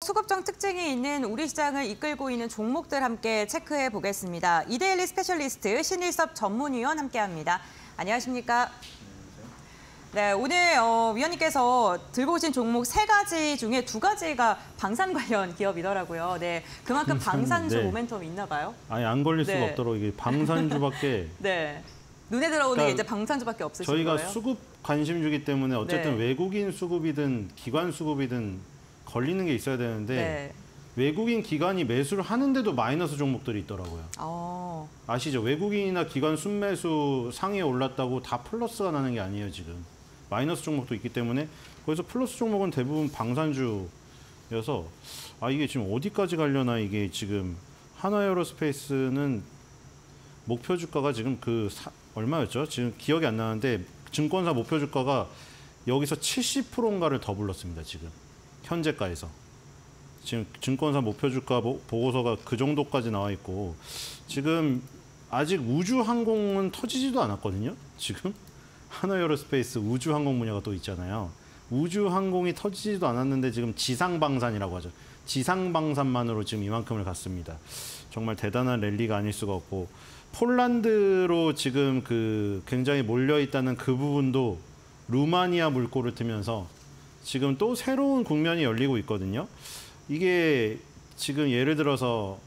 수급적 특징이 있는 우리 시장을 이끌고 있는 종목들 함께 체크해 보겠습니다. 이데일리 스페셜리스트 신일섭 전문위원 함께합니다. 안녕하십니까? 네, 오늘 위원님께서 들고 오신 종목 3가지 중에 2가지가 방산 관련 기업이더라고요. 네, 그만큼 방산주 모멘텀이 있나 봐요. 아니 안 걸릴 수가 없도록 이게 방산주밖에 네. 눈에 들어오는 게 이제 방산주밖에 없으신 저희가 거예요? 수급 관심주기 때문에 어쨌든 외국인 수급이든 기관 수급이든 걸리는 게 있어야 되는데 외국인 기관이 매수를 하는데도 마이너스 종목들이 있더라고요. 아시죠? 외국인이나 기관 순매수 상위에 올랐다고 다 플러스가 나는 게 아니에요, 지금. 마이너스 종목도 있기 때문에 거기서 플러스 종목은 대부분 방산주여서 이게 지금 어디까지 가려나 이게 지금 하나에어로스페이스는 목표 주가가 지금 얼마였죠? 지금 기억이 안 나는데 증권사 목표 주가가 여기서 70%인가를 더 불렀습니다, 지금. 현재가에서. 지금 증권사 목표 주가 보고서가 그 정도까지 나와 있고 지금 아직 우주항공은 터지지도 않았거든요. 지금 하나에어로스페이스 우주항공 분야가 또 있잖아요. 우주항공이 터지지도 않았는데 지금 지상방산이라고 하죠. 지상방산만으로 지금 이만큼을 갔습니다. 정말 대단한 랠리가 아닐 수가 없고 폴란드로 지금 굉장히 몰려있다는 그 부분도 루마니아 물꼬를 트면서 지금 또 새로운 국면이 열리고 있거든요. 이게 지금 예를 들어서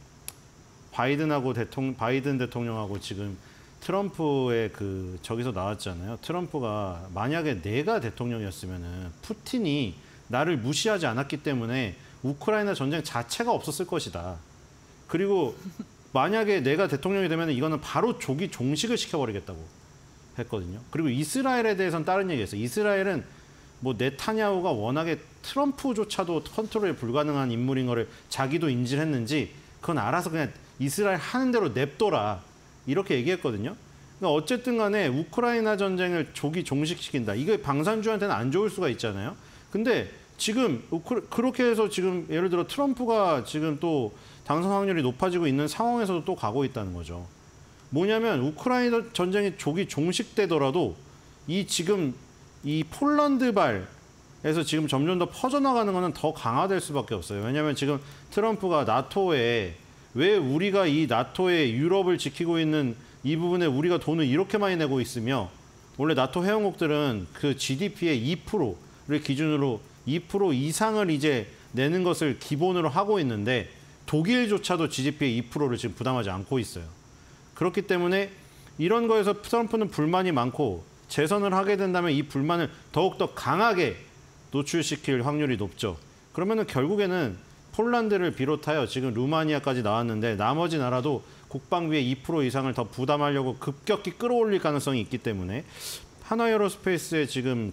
바이든 대통령하고 지금 트럼프의 저기서 나왔잖아요. 트럼프가 만약에 내가 대통령이었으면은 푸틴이 나를 무시하지 않았기 때문에 우크라이나 전쟁 자체가 없었을 것이다. 그리고 만약에 내가 대통령이 되면 이거는 바로 조기 종식을 시켜버리겠다고 했거든요. 그리고 이스라엘에 대해서는 다른 얘기했어요. 이스라엘은 뭐 네타냐후가 워낙에 트럼프조차도 컨트롤이 불가능한 인물인 거를 자기도 인지를 했는지 그건 알아서 그냥 이스라엘 하는 대로 냅둬라 이렇게 얘기했거든요. 그러니까 어쨌든 간에 우크라이나 전쟁을 조기 종식시킨다. 이게 방산주한테는 안 좋을 수가 있잖아요. 근데 지금 그렇게 해서 지금 예를 들어 트럼프가 지금 또 당선 확률이 높아지고 있는 상황에서도 또 가고 있다는 거죠. 뭐냐면 우크라이나 전쟁이 조기 종식되더라도 지금 이 폴란드발에서 지금 점점 더 퍼져나가는 거는 더 강화될 수밖에 없어요. 왜냐하면 지금 트럼프가 나토에 왜 우리가 이 나토의 유럽을 지키고 있는 이 부분에 우리가 돈을 이렇게 많이 내고 있으며 원래 나토 회원국들은 그 GDP의 2%를 기준으로 2% 이상을 이제 내는 것을 기본으로 하고 있는데 독일조차도 GDP의 2%를 지금 부담하지 않고 있어요. 그렇기 때문에 이런 거에서 트럼프는 불만이 많고 재선을 하게 된다면 이 불만을 더욱더 강하게 노출시킬 확률이 높죠. 그러면은 결국에는 폴란드를 비롯하여 지금 루마니아까지 나왔는데 나머지 나라도 국방비의 2% 이상을 더 부담하려고 급격히 끌어올릴 가능성이 있기 때문에 하나에어로스페이스의 지금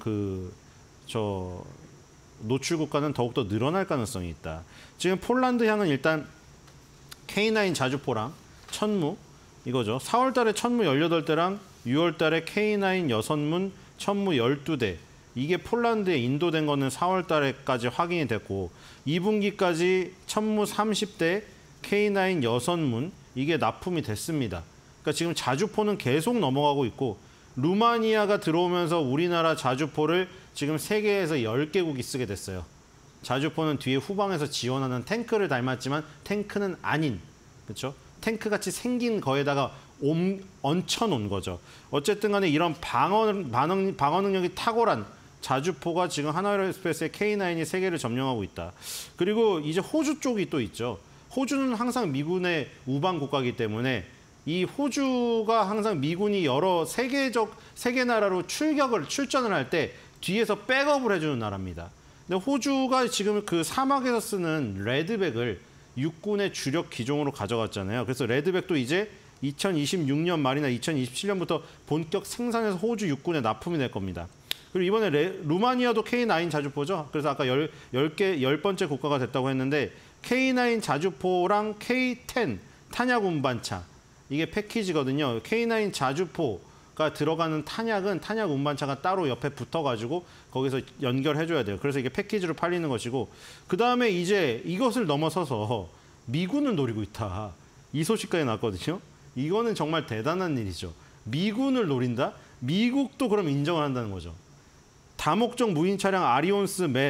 노출 국가는 더욱더 늘어날 가능성이 있다. 지금 폴란드향은 일단 K9 자주포랑 천무 이거죠. 4월 달에 천무 18대랑 6월 달에 K9 6문, 천무 12대. 이게 폴란드에 인도된 거는 4월 달에까지 확인이 됐고 2분기까지 천무 30대, K9 6문 이게 납품이 됐습니다. 그러니까 지금 자주포는 계속 넘어가고 있고 루마니아가 들어오면서 우리나라 자주포를 지금 세계에서 10개국이 쓰게 됐어요. 자주포는 뒤에 후방에서 지원하는 탱크를 닮았지만 탱크는 아닌, 그렇죠? 탱크같이 생긴 거에다가 얹혀놓은 거죠. 어쨌든 간에 이런 방어 능력이 탁월한 자주포가 지금 하나에어로스페이스의 K9이 세계를 점령하고 있다. 그리고 이제 호주 쪽이 또 있죠. 호주는 항상 미군의 우방 국가이기 때문에 이 호주가 항상 미군이 여러 세계 나라로 출전을 할 때 뒤에서 백업을 해주는 나라입니다. 근데 호주가 지금 그 사막에서 쓰는 레드백을 육군의 주력 기종으로 가져갔잖아요. 그래서 레드백도 이제 2026년 말이나 2027년부터 본격 생산해서 호주 육군에 납품이 될 겁니다. 그리고 이번에 루마니아도 K9 자주포죠. 그래서 아까 10번째 국가가 됐다고 했는데 K9 자주포랑 K10 탄약 운반차 이게 패키지거든요. K9 자주포가 들어가는 탄약은 탄약 운반차가 따로 옆에 붙어가지고 거기서 연결해줘야 돼요. 그래서 이게 패키지로 팔리는 것이고 그다음에 이제 이것을 넘어서서 미군을 노리고 있다. 이 소식까지 났거든요. 이거는 정말 대단한 일이죠. 미군을 노린다? 미국도 그럼 인정을 한다는 거죠. 다목적 무인 차량 아리온스 맷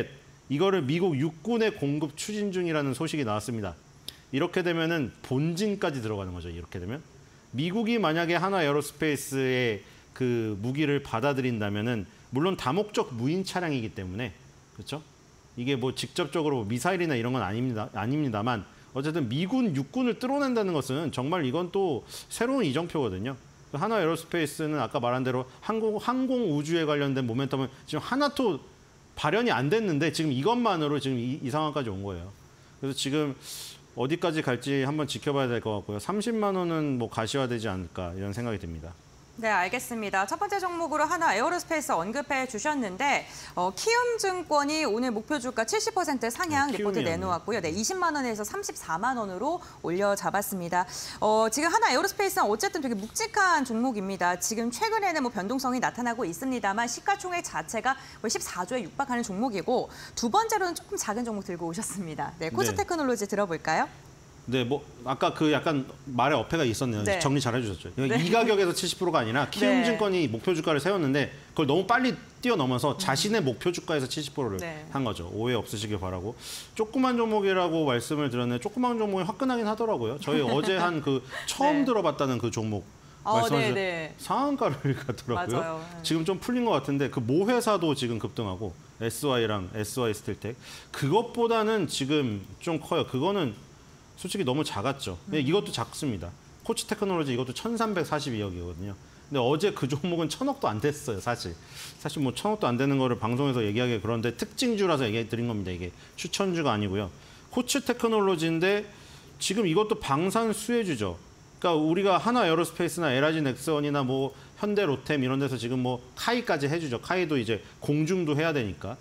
이거를 미국 육군에 공급 추진 중이라는 소식이 나왔습니다. 이렇게 되면은 본진까지 들어가는 거죠. 이렇게 되면 미국이 만약에 하나 에어로스페이스의 그 무기를 받아들인다면은 물론 다목적 무인 차량이기 때문에 그렇죠? 이게 뭐 직접적으로 미사일이나 이런 건 아닙니다만 어쨌든 미군 육군을 뚫어낸다는 것은 정말 이건 또 새로운 이정표거든요. 하나 에어로스페이스는 아까 말한 대로 항공 우주에 관련된 모멘텀은 지금 하나도 발현이 안 됐는데 지금 이것만으로 지금 이 상황까지 온 거예요. 그래서 지금 어디까지 갈지 한번 지켜봐야 될 것 같고요. 30만 원은 뭐 가시화되지 않을까 이런 생각이 듭니다. 네, 알겠습니다. 첫 번째 종목으로 하나 에어로스페이스 언급해 주셨는데 키움증권이 오늘 목표 주가 70% 상향 리포트 내놓았고요. 네, 20만 원에서 34만 원으로 올려 잡았습니다. 지금 하나 에어로스페이스는 어쨌든 되게 묵직한 종목입니다. 지금 최근에는 뭐 변동성이 나타나고 있습니다만 시가총액 자체가 14조에 육박하는 종목이고 두 번째로는 조금 작은 종목 들고 오셨습니다. 네, 코스테크놀로지 들어볼까요? 네, 뭐 아까 그 약간 말에 어폐가 있었네요. 네. 정리 잘 해주셨죠. 네. 이 가격에서 70%가 아니라 키움증권이 목표 주가를 세웠는데 그걸 너무 빨리 뛰어넘어서 자신의 목표 주가에서 70%를 한 거죠. 오해 없으시길 바라고. 조그만 종목이라고 말씀을 드렸는데 조그만 종목이 화끈하긴 하더라고요. 저희 어제 한 그 처음 들어봤다는 그 종목 말씀하셨는데 상한가를 가더라고요. 맞아요. 지금 좀 풀린 것 같은데 그 모 회사도 지금 급등하고 SY랑 SY 스틸텍 그것보다는 지금 좀 커요. 그거는 솔직히 너무 작았죠. 이것도 작습니다. 코치 테크놀로지 이것도 1,342억이거든요. 근데 어제 그 종목은 1,000억도 안 됐어요, 사실. 사실 뭐 1,000억도 안 되는 거를 방송에서 얘기하기 그런데 특징주라서 얘기 드린 겁니다. 이게 추천주가 아니고요. 코치 테크놀로지인데 지금 이것도 방산 수혜주죠. 그러니까 우리가 하나 에어로스페이스나 LIG 넥스원이나 뭐 현대 로템 이런 데서 지금 뭐 카이까지 해주죠. 카이도 이제 공중도 해야 되니까.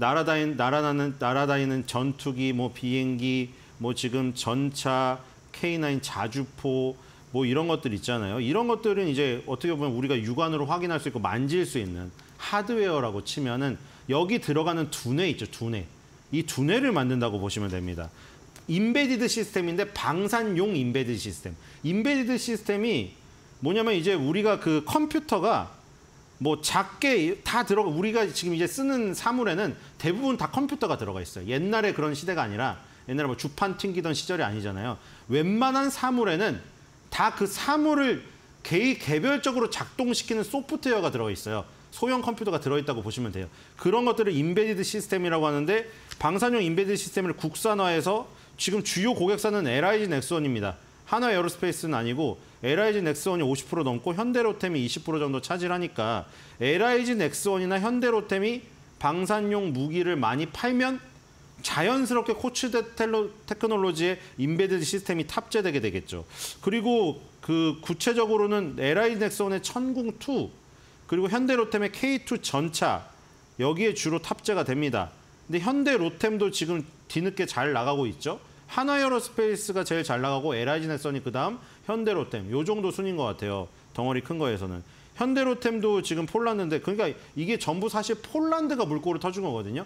날아다니는 전투기, 뭐 비행기, 뭐 지금 전차, K9 자주포 뭐 이런 것들 있잖아요. 이런 것들은 이제 어떻게 보면 우리가 육안으로 확인할 수 있고 만질 수 있는 하드웨어라고 치면은 여기 들어가는 두뇌 있죠, 두뇌. 이 두뇌를 만든다고 보시면 됩니다. 임베디드 시스템인데 방산용 임베디드 시스템. 임베디드 시스템이 뭐냐면 이제 우리가 그 컴퓨터가 뭐 작게 다 들어가 우리가 지금 이제 쓰는 사물에는 대부분 다 컴퓨터가 들어가 있어요. 옛날에 그런 시대가 아니라 옛날에 뭐 주판 튕기던 시절이 아니잖아요. 웬만한 사물에는 다 그 사물을 개별적으로 작동시키는 소프트웨어가 들어가 있어요. 소형 컴퓨터가 들어있다고 보시면 돼요. 그런 것들을 임베디드 시스템이라고 하는데 방산용 임베디드 시스템을 국산화해서 지금 주요 고객사는 LIG 넥스원입니다. 하나 에어로스페이스는 아니고 LIG 넥스원이 50% 넘고 현대로템이 20% 정도 차지하니까 LIG 넥스원이나 현대로템이 방산용 무기를 많이 팔면 자연스럽게 코치 테크놀로지의 임베디드 시스템이 탑재되게 되겠죠. 그리고 그 구체적으로는 LIG 넥스원의 천궁2 그리고 현대로템의 K2 전차 여기에 주로 탑재가 됩니다. 근데 현대로템도 지금 뒤늦게 잘 나가고 있죠. 하나에어로스페이스가 제일 잘 나가고 LIG 넥스원이 그다음 현대로템 요 정도 순인 것 같아요. 덩어리 큰 거에서는. 현대로템도 지금 폴란드인데 그러니까 이게 전부 사실 폴란드가 물꼬를 터준 거거든요.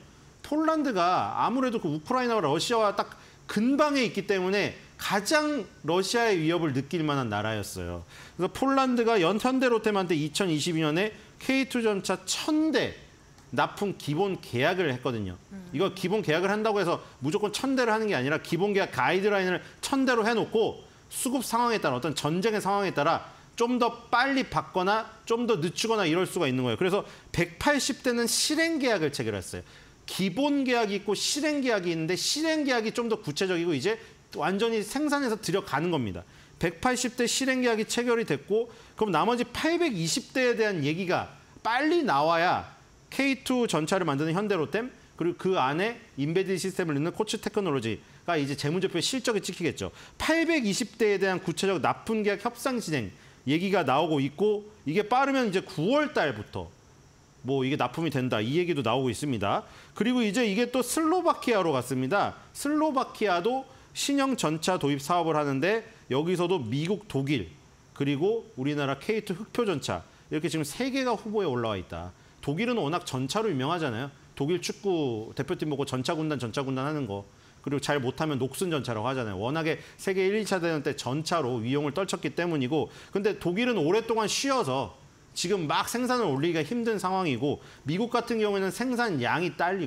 폴란드가 아무래도 그 우크라이나와 러시아와 딱 근방에 있기 때문에 가장 러시아의 위협을 느낄 만한 나라였어요. 그래서 폴란드가 현대로템한테 2022년에 K2 전차 1,000대 납품 기본 계약을 했거든요. 이거 기본 계약을 한다고 해서 무조건 1,000대를 하는 게 아니라 기본 계약 가이드라인을 1,000대로 해놓고 수급 상황에 따라 어떤 전쟁의 상황에 따라 좀 더 빨리 받거나 좀 더 늦추거나 이럴 수가 있는 거예요. 그래서 180대는 실행 계약을 체결했어요. 기본 계약이 있고 실행 계약이 있는데 실행 계약이 좀 더 구체적이고 이제 완전히 생산해서 들여가는 겁니다. 180대 실행 계약이 체결이 됐고 그럼 나머지 820대에 대한 얘기가 빨리 나와야 K2 전차를 만드는 현대로템 그리고 그 안에 임베디드 시스템을 넣는 코치 테크놀로지가 이제 재무제표에 실적이 찍히겠죠. 820대에 대한 구체적 납품 계약 협상 진행 얘기가 나오고 있고 이게 빠르면 이제 9월 달부터 뭐 이게 납품이 된다 이 얘기도 나오고 있습니다. 그리고 이제 이게 또 슬로바키아로 갔습니다. 슬로바키아도 신형 전차 도입 사업을 하는데 여기서도 미국, 독일 그리고 우리나라 K2 흑표 전차 이렇게 지금 3개가 후보에 올라와 있다. 독일은 워낙 전차로 유명하잖아요. 독일 축구 대표팀 보고 전차 군단 하는 거. 그리고 잘 못하면 녹슨 전차라고 하잖아요. 워낙에 세계 1, 2차 대전 때 전차로 위용을 떨쳤기 때문이고 근데 독일은 오랫동안 쉬어서 지금 막 생산을 올리기가 힘든 상황이고 미국 같은 경우에는 생산량이 딸리고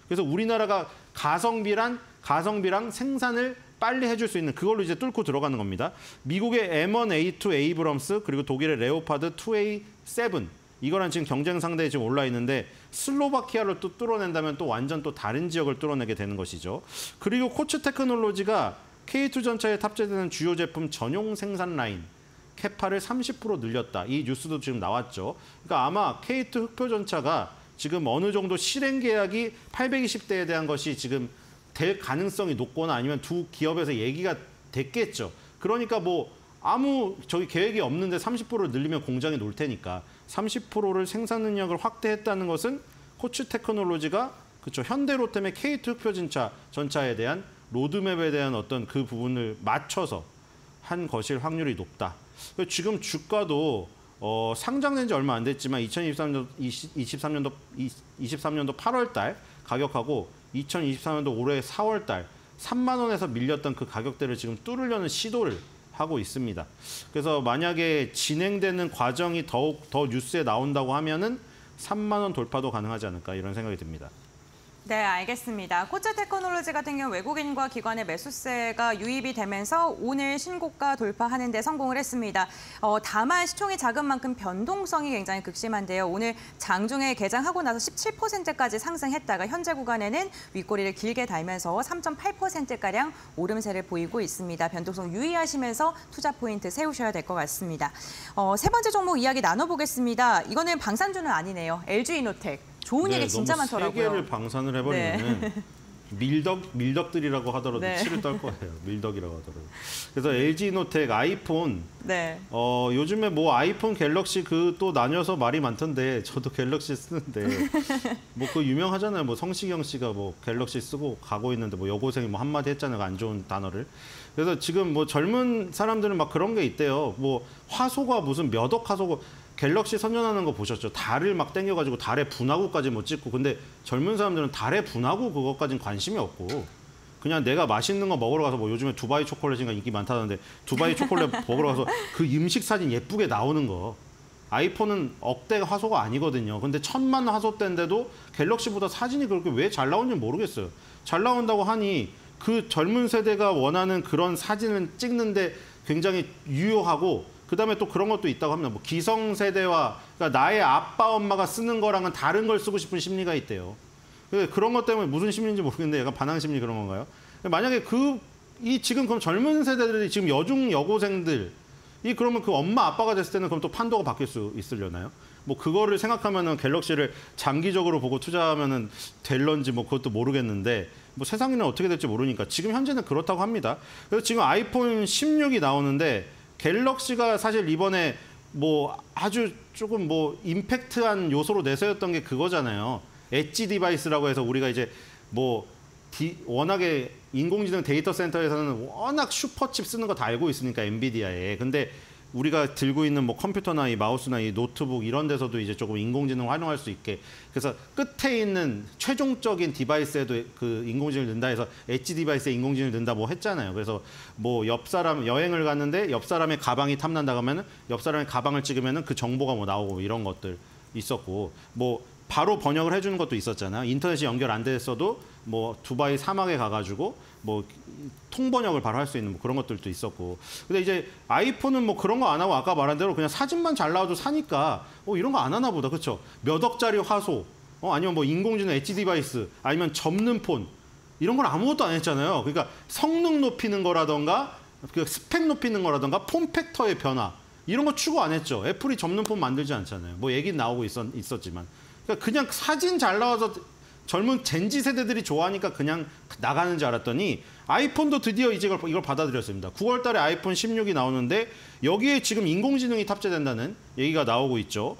그래서 우리나라가 가성비랑 생산을 빨리 해줄 수 있는 그걸로 이제 뚫고 들어가는 겁니다. 미국의 M1A2 에이브럼스 그리고 독일의 레오파드 2A7 이거랑 지금 경쟁 상대에 지금 올라 있는데 슬로바키아를 또 뚫어낸다면 또 완전 또 다른 지역을 뚫어내게 되는 것이죠. 그리고 코츠 테크놀로지가 K2 전차에 탑재되는 주요 제품 전용 생산 라인 캐파를 30% 늘렸다. 이 뉴스도 지금 나왔죠. 그러니까 아마 K2 흑표 전차가 지금 어느 정도 실행 계약이 820대에 대한 것이 지금 될 가능성이 높거나 아니면 두 기업에서 얘기가 됐겠죠. 그러니까 뭐 아무 계획이 없는데 30%를 늘리면 공장이 놀 테니까 30%를 생산 능력을 확대했다는 것은 코츠 테크놀로지가 그렇죠. 현대로템의 K2 흑표 전차에 대한 로드맵에 대한 어떤 그 부분을 맞춰서 한 것일 확률이 높다. 지금 주가도 상장된 지 얼마 안 됐지만 2023년도 8월 달 가격하고 2024년도 올해 4월 달 3만 원에서 밀렸던 그 가격대를 지금 뚫으려는 시도를 하고 있습니다. 그래서 만약에 진행되는 과정이 더욱 더 뉴스에 나온다고 하면은 3만 원 돌파도 가능하지 않을까 이런 생각이 듭니다. 네, 알겠습니다. 코츠 테크놀로지 같은 경우 외국인과 기관의 매수세가 유입이 되면서 오늘 신고가 돌파하는 데 성공을 했습니다. 다만 시총이 작은 만큼 변동성이 굉장히 극심한데요. 오늘 장중에 개장하고 나서 17%까지 상승했다가 현재 구간에는 윗꼬리를 길게 달면서 3.8%가량 오름세를 보이고 있습니다. 변동성 유의하시면서 투자 포인트 세우셔야 될 것 같습니다. 세 번째 종목 이야기 나눠보겠습니다. 이거는 방산주는 아니네요. LG이노텍. 좋은 얘기 진짜 너무 많더라고요. 세 개를 방산을 해버리면 밀덕들이라고 하더라도 치를 떨 거예요. 밀덕이라고 하더라도. 그래서 LG이노텍 아이폰 요즘에 뭐 아이폰 갤럭시 그 또 나뉘어서 말이 많던데 저도 갤럭시 쓰는데 뭐 그 유명하잖아요. 뭐 성시경 씨가 뭐 갤럭시 쓰고 가고 있는데 뭐 여고생이 뭐 한마디 했잖아요. 안 좋은 단어를. 그래서 지금 뭐 젊은 사람들은 막 그런 게 있대요. 뭐 화소가 무슨 몇 억 화소가 갤럭시 선전하는 거 보셨죠? 달을 막 땡겨가지고 달에 분화구까지 못 찍고 근데 젊은 사람들은 달에 분화구 그것까진 관심이 없고 그냥 내가 맛있는 거 먹으러 가서 뭐 요즘에 두바이 초콜릿인가 인기 많다는데 두바이 초콜릿 먹으러 가서 그 음식 사진 예쁘게 나오는 거 아이폰은 억대 화소가 아니거든요. 근데 1000만 화소대인데도 갤럭시보다 사진이 그렇게 왜 잘 나오는지 모르겠어요. 잘 나온다고 하니 그 젊은 세대가 원하는 그런 사진을 찍는데 굉장히 유효하고 그다음에 또 그런 것도 있다고 합니다. 뭐 기성세대와 그러니까 나의 아빠 엄마가 쓰는 거랑은 다른 걸 쓰고 싶은 심리가 있대요. 그런 것 때문에 무슨 심리인지 모르겠는데 약간 반항 심리 그런 건가요? 만약에 지금 그럼 젊은 세대들이 지금 여고생들 그러면 그 엄마 아빠가 됐을 때는 그럼 또 판도가 바뀔 수 있으려나요? 뭐 그거를 생각하면은 갤럭시를 장기적으로 보고 투자하면은 될런지 뭐 그것도 모르겠는데 뭐 세상에는 어떻게 될지 모르니까 지금 현재는 그렇다고 합니다. 그래서 지금 아이폰 16이 나오는데 갤럭시가 사실 이번에 뭐 아주 조금 뭐 임팩트한 요소로 내세웠던 게 그거잖아요. 엣지 디바이스라고 해서 우리가 이제 뭐 워낙에 인공지능 데이터 센터에서는 워낙 슈퍼칩 쓰는 거 다 알고 있으니까 엔비디아에. 근데 우리가 들고 있는 뭐 컴퓨터나 이 마우스나 이 노트북 이런 데서도 이제 조금 인공지능 활용할 수 있게 그래서 끝에 있는 최종적인 디바이스에도 그 인공지능을 넣는다 해서 엣지 디바이스에 인공지능을 넣는다 뭐 했잖아요. 그래서 뭐 옆 사람 여행을 갔는데 옆 사람의 가방이 탐난다 그러면은 옆 사람의 가방을 찍으면은 그 정보가 뭐 나오고 이런 것들 있었고 뭐 바로 번역을 해주는 것도 있었잖아요. 인터넷이 연결 안 됐어도 뭐 두바이 사막에 가가지고 뭐 통번역을 바로 할 수 있는 뭐 그런 것들도 있었고. 근데 이제 아이폰은 뭐 그런 거 안 하고 아까 말한 대로 그냥 사진만 잘 나와도 사니까 이런 거 안 하나 보다. 그렇죠? 몇 억짜리 화소 아니면 뭐 인공지능 엣지 디바이스 아니면 접는 폰 이런 걸 아무것도 안 했잖아요. 그러니까 성능 높이는 거라던가 그 스펙 높이는 거라던가 폼 팩터의 변화 이런 거 추구 안 했죠. 애플이 접는 폰 만들지 않잖아요. 뭐 얘기는 나오고 있었지만 그냥 사진 잘 나와서 젊은 젠지 세대들이 좋아하니까 그냥 나가는 줄 알았더니 아이폰도 드디어 이제 이걸 받아들였습니다. 9월 달에 아이폰 16이 나오는데 여기에 지금 인공지능이 탑재된다는 얘기가 나오고 있죠.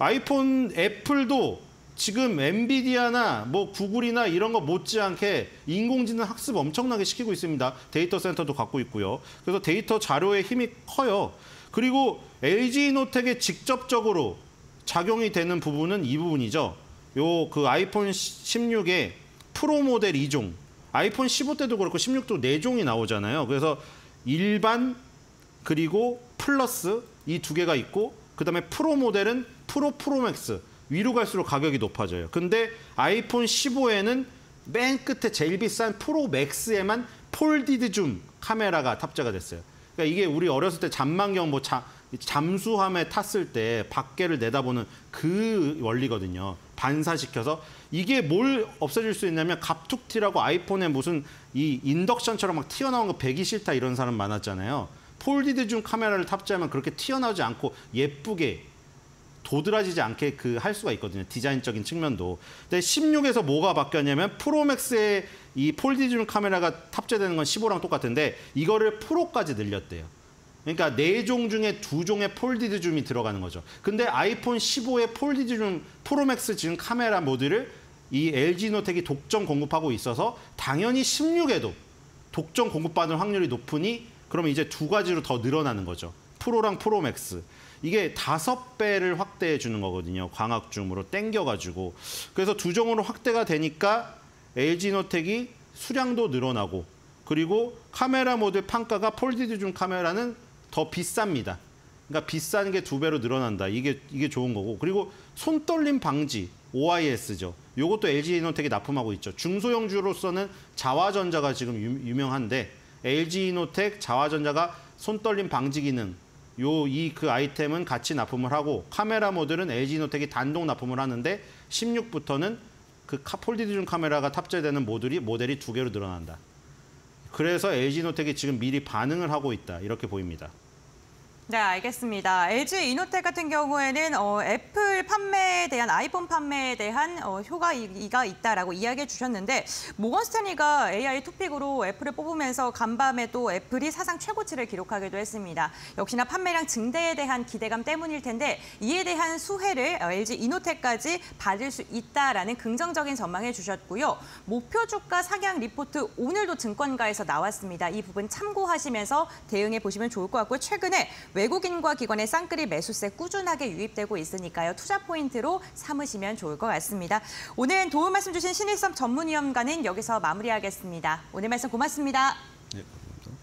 애플도 지금 엔비디아나 뭐 구글이나 이런 거 못지않게 인공지능 학습 엄청나게 시키고 있습니다. 데이터 센터도 갖고 있고요. 그래서 데이터 자료의 힘이 커요. 그리고 LG이노텍에 직접적으로 작용이 되는 부분은 이 부분이죠. 그 아이폰 16의 프로 모델 2종, 아이폰 15 때도 그렇고 16도 4종이 나오잖아요. 그래서 일반 그리고 플러스 이 두 개가 있고 그다음에 프로 모델은 프로맥스 위로 갈수록 가격이 높아져요. 근데 아이폰 15에는 맨 끝에 제일 비싼 프로 맥스에만 폴디드 줌 카메라가 탑재가 됐어요. 그러니까 이게 우리 어렸을 때 잠만경 뭐 잠수함에 탔을 때 밖에를 내다보는 그 원리거든요. 반사시켜서 이게 뭘 없애줄 수 있냐면 갑툭튀라고 아이폰에 무슨 이 인덕션처럼 막 튀어나온 거 배기 싫다 이런 사람 많았잖아요. 폴디드 줌 카메라를 탑재하면 그렇게 튀어나오지 않고 예쁘게 도드라지지 않게 할 수가 있거든요. 디자인적인 측면도. 근데 16에서 뭐가 바뀌었냐면 프로맥스에 이 폴디드 줌 카메라가 탑재되는 건 15랑 똑같은데 이거를 프로까지 늘렸대요. 그러니까 4종 중에 2종의 폴디드 줌이 들어가는 거죠. 근데 아이폰 15의 폴디드 줌 프로맥스 지금 카메라 모드를 이 LG노텍이 독점 공급하고 있어서 당연히 16에도 독점 공급받을 확률이 높으니 그러면 이제 2가지로 더 늘어나는 거죠. 프로랑 프로맥스. 이게 5배를 확대해 주는 거거든요. 광학줌으로 땡겨가지고. 그래서 2종으로 확대가 되니까 LG노텍이 수량도 늘어나고 그리고 카메라 모드 판가가 폴디드 줌 카메라는 더 비쌉니다. 그러니까 비싼 게 2배로 늘어난다. 이게 좋은 거고. 그리고 손떨림 방지, OIS죠. 이것도 LG노텍이 납품하고 있죠. 중소형주로서는 자화전자가 지금 유명한데 LG노텍 자화전자가 손떨림 방지 기능 그 아이템은 같이 납품을 하고 카메라 모델은 LG노텍이 단독 납품을 하는데 16부터는 그 폴디드 줌 카메라가 탑재되는 모델이 2개로 늘어난다. 그래서 LG노텍이 지금 미리 반응을 하고 있다. 이렇게 보입니다. 네, 알겠습니다. LG이노텍 같은 경우에는 애플 판매에 대한 아이폰 판매에 대한 효과가 있다라고 이야기해 주셨는데 모건 스탠리가 AI 토픽으로 애플을 뽑으면서 간밤에 또 애플이 사상 최고치를 기록하기도 했습니다. 역시나 판매량 증대에 대한 기대감 때문일 텐데 이에 대한 수혜를 LG이노텍까지 받을 수 있다라는 긍정적인 전망해 주셨고요. 목표 주가 상향 리포트 오늘도 증권가에서 나왔습니다. 이 부분 참고하시면서 대응해 보시면 좋을 것 같고요. 최근에 외국인과 기관의 쌍끌이 매수세 꾸준하게 유입되고 있으니까요. 투자 포인트로 삼으시면 좋을 것 같습니다. 오늘 도움 말씀 주신 신일섭 전문위원과는 여기서 마무리하겠습니다. 오늘 말씀 고맙습니다. 네.